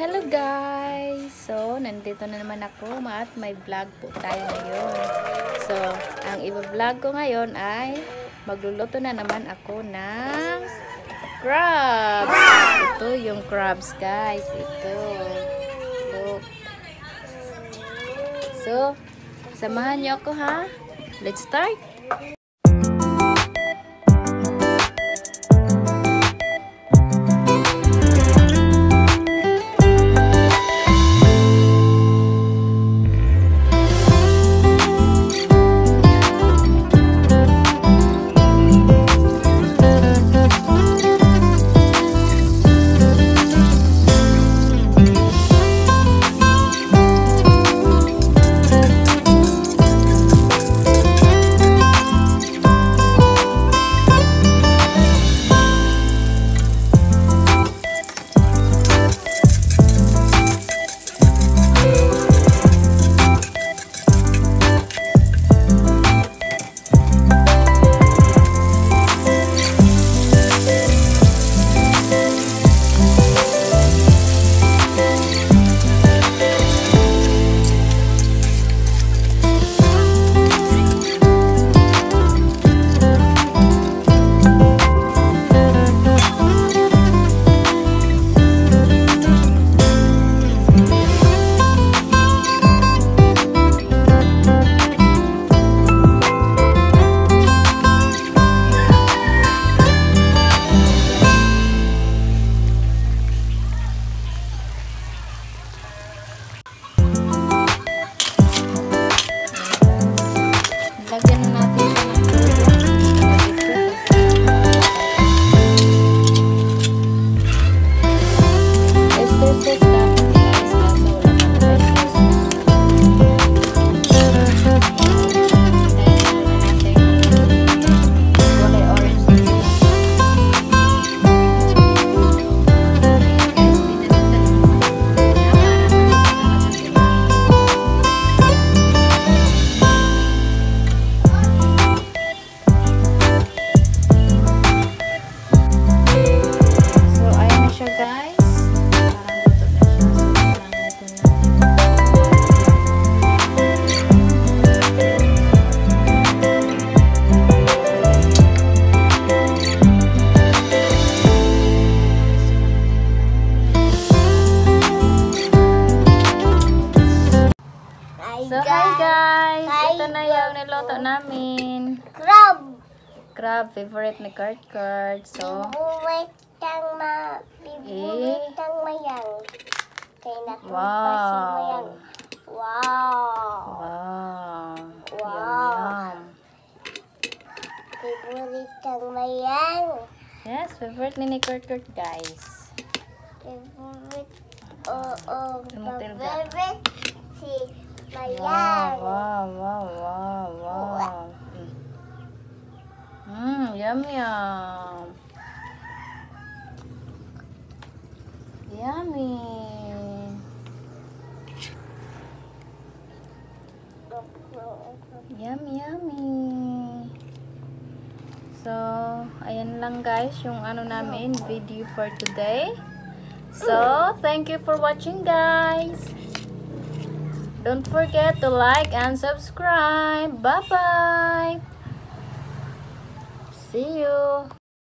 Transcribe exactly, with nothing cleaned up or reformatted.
Hello guys! So, nandito na naman ako at may vlog po tayo ngayon. So, ang i-vlog ko ngayon ay magluluto na naman ako ng crabs. Ito yung crabs guys. Ito. Look. So, samahan niyo ako ha. Let's start! So, hi guys! Hi, ito na yung niluto namin. Crab! Crab, favorite ni Kurt Kurt. So, Bibuwit ang ma... Bibuwit ang mayang. Kaya nakumpa si mayang. Wow! wow! Wow! Yum, yum. Bibuwit ang mayang. Yes, favorite ni ni Kurt Kurt guys. Bibuwit... Oo, Lumutil ka. favorite si mayang. Wow, wow, wow, wow, wow. Mmm, yum, yum. Yummy. Yummy, yummy. So, ayan lang guys yung ano namin, video for today. So, thank you for watching guys. Don't forget to like and subscribe. Bye-bye. See you.